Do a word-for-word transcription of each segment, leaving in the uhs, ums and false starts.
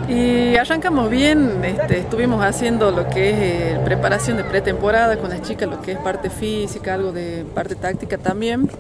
Y arrancamos bien, este, estuvimos haciendo lo que es eh, preparación de pretemporada con las chicas, lo que es parte física, algo de parte táctica también.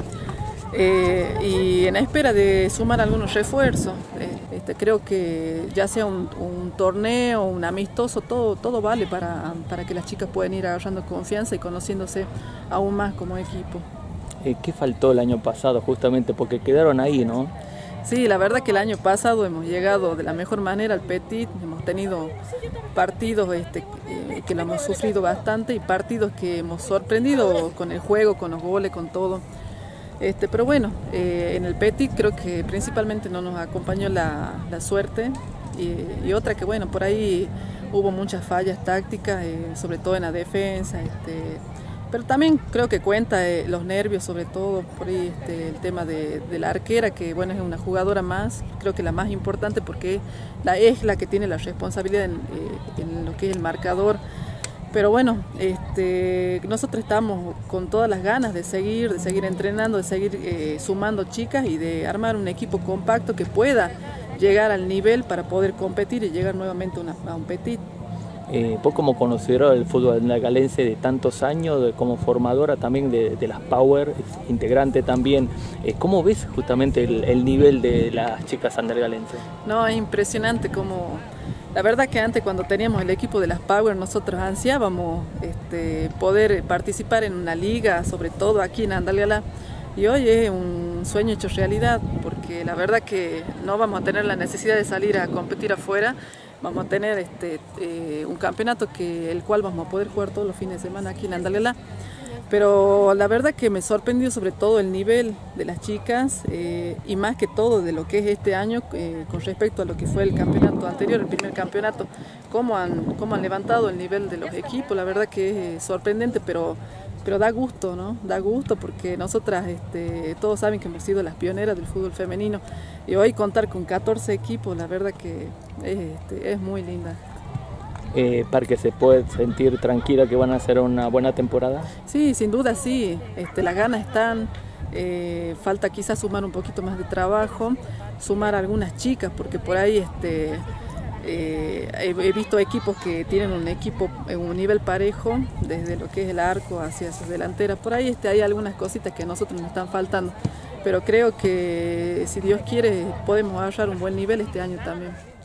Eh, y en espera de sumar algunos refuerzos. Eh, este, creo que ya sea un, un torneo, un amistoso, todo, todo vale para, para que las chicas puedan ir agarrando confianza y conociéndose aún más como equipo. Eh, ¿Qué faltó el año pasado justamente? Porque quedaron ahí, ¿no? Sí, la verdad que el año pasado hemos llegado de la mejor manera al Petit, hemos tenido partidos este, eh, que lo hemos sufrido bastante y partidos que hemos sorprendido con el juego, con los goles, con todo. Este, pero bueno, eh, en el Petit creo que principalmente no nos acompañó la, la suerte y, y otra que bueno, por ahí hubo muchas fallas tácticas, eh, sobre todo en la defensa, este, pero también creo que cuenta eh, los nervios, sobre todo por ahí este, el tema de, de la arquera, que bueno, es una jugadora más, creo que la más importante porque la, es la que tiene la responsabilidad en, eh, en lo que es el marcador. Pero bueno, este, nosotros estamos con todas las ganas de seguir, de seguir entrenando, de seguir eh, sumando chicas y de armar un equipo compacto que pueda llegar al nivel para poder competir y llegar nuevamente a, una, a un Petit. Eh, vos como conocedora del fútbol andalgalense de tantos años, de, como formadora también de, de las Power, integrante también, eh, ¿cómo ves justamente el, el nivel de las chicas andalgalenses? No, es impresionante como... La verdad que antes cuando teníamos el equipo de las Power nosotros ansiábamos este, poder participar en una liga, sobre todo aquí en Andalgalá, y hoy es un sueño hecho realidad porque la verdad que no vamos a tener la necesidad de salir a competir afuera, vamos a tener este, eh, un campeonato que el cual vamos a poder jugar todos los fines de semana aquí en Andalgalá. Pero la verdad que me sorprendió sobre todo el nivel de las chicas eh, y más que todo de lo que es este año eh, con respecto a lo que fue el campeonato anterior, el primer campeonato, cómo han, cómo han levantado el nivel de los equipos, la verdad que es sorprendente, pero, pero da gusto, ¿no? Da gusto porque nosotras este, todos saben que hemos sido las pioneras del fútbol femenino y hoy contar con catorce equipos, la verdad que es, este, es muy linda. Eh, para que se pueda sentir tranquila que van a hacer una buena temporada? Sí, sin duda sí, este, las ganas están, eh, falta quizás sumar un poquito más de trabajo, sumar algunas chicas, porque por ahí este, eh, he, he visto equipos que tienen un equipo en un nivel parejo, desde lo que es el arco hacia sus delanteras, por ahí este, hay algunas cositas que a nosotros nos están faltando, pero creo que si Dios quiere podemos agarrar un buen nivel este año también.